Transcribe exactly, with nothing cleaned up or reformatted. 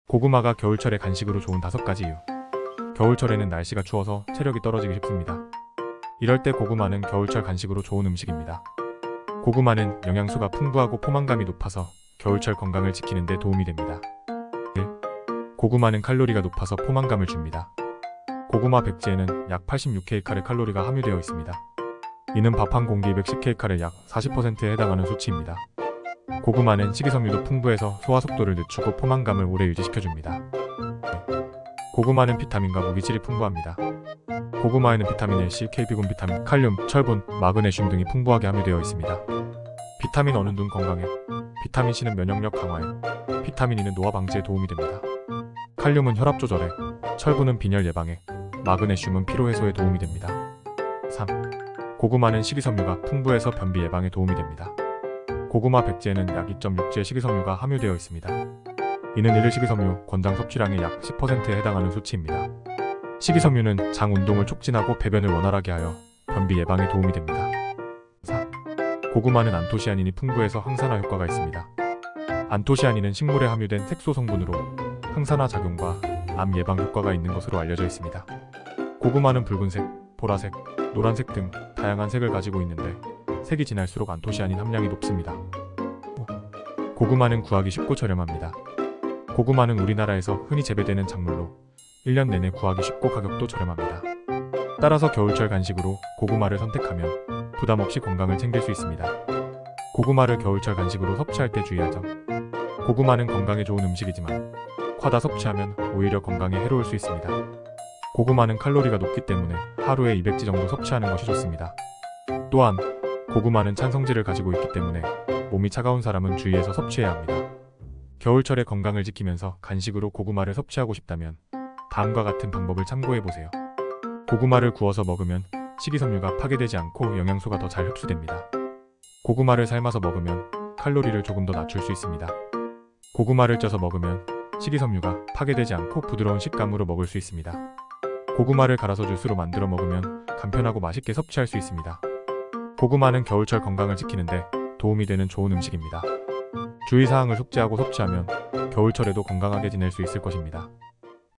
고구마가 겨울철에 간식으로 좋은 다섯 가지 이유. 겨울철에는 날씨가 추워서 체력이 떨어지기 쉽습니다. 이럴 때 고구마는 겨울철 간식으로 좋은 음식입니다. 고구마는 영양소가 풍부하고 포만감이 높아서 겨울철 건강을 지키는 데 도움이 됩니다. 일. 고구마는 칼로리가 높아서 포만감을 줍니다. 고구마 백지에는 약 팔십육 킬로칼로리 칼로리가 함유되어 있습니다. 이는 밥 한 공기 이백십 킬로칼로리 약 사십 퍼센트에 해당하는 수치입니다. 고구마는 식이섬유도 풍부해서 소화 속도를 늦추고 포만감을 오래 유지시켜줍니다. 고구마는 비타민과 무기질이 풍부합니다. 고구마에는 비타민 A, C, K, B군, 비타민, 칼륨, 철분, 마그네슘 등이 풍부하게 함유되어 있습니다. 비타민 O는 눈 건강에, 비타민 C는 면역력 강화에, 비타민 E는 노화 방지에 도움이 됩니다. 칼륨은 혈압 조절에, 철분은 빈혈 예방에, 마그네슘은 피로 해소에 도움이 됩니다. 삼. 고구마는 식이섬유가 풍부해서 변비 예방에 도움이 됩니다. 고구마 백지에는 약 이 점 육 지의 식이섬유가 함유되어 있습니다. 이는 일일 식이섬유 권장 섭취량의 약 십 퍼센트에 해당하는 수치입니다. 식이섬유는 장 운동을 촉진하고 배변을 원활하게 하여 변비 예방에 도움이 됩니다. 사. 고구마는 안토시아닌이 풍부해서 항산화 효과가 있습니다. 안토시아닌은 식물에 함유된 색소 성분으로 항산화 작용과 암 예방 효과가 있는 것으로 알려져 있습니다. 고구마는 붉은색, 보라색, 노란색 등 다양한 색을 가지고 있는데 색이 진할수록 안토시아닌 함량이 높습니다. 오. 고구마는 구하기 쉽고 저렴합니다. 고구마는 우리나라에서 흔히 재배되는 작물로 일 년 내내 구하기 쉽고 가격도 저렴합니다. 따라서 겨울철 간식으로 고구마를 선택하면 부담 없이 건강을 챙길 수 있습니다. 고구마를 겨울철 간식으로 섭취할 때 주의할 점. 고구마는 건강에 좋은 음식이지만 과다 섭취하면 오히려 건강에 해로울 수 있습니다. 고구마는 칼로리가 높기 때문에 하루에 이백 지 정도 섭취하는 것이 좋습니다. 또한 고구마는 찬성질을 가지고 있기 때문에 몸이 차가운 사람은 주의해서 섭취해야 합니다. 겨울철에 건강을 지키면서 간식으로 고구마를 섭취하고 싶다면 다음과 같은 방법을 참고해보세요. 고구마를 구워서 먹으면 식이섬유가 파괴되지 않고 영양소가 더 잘 흡수됩니다. 고구마를 삶아서 먹으면 칼로리를 조금 더 낮출 수 있습니다. 고구마를 쪄서 먹으면 식이섬유가 파괴되지 않고 부드러운 식감으로 먹을 수 있습니다. 고구마를 갈아서 주스로 만들어 먹으면 간편하고 맛있게 섭취할 수 있습니다. 고구마는 겨울철 건강을 지키는데 도움이 되는 좋은 음식입니다. 주의사항을 숙지하고 섭취하면 겨울철에도 건강하게 지낼 수 있을 것입니다.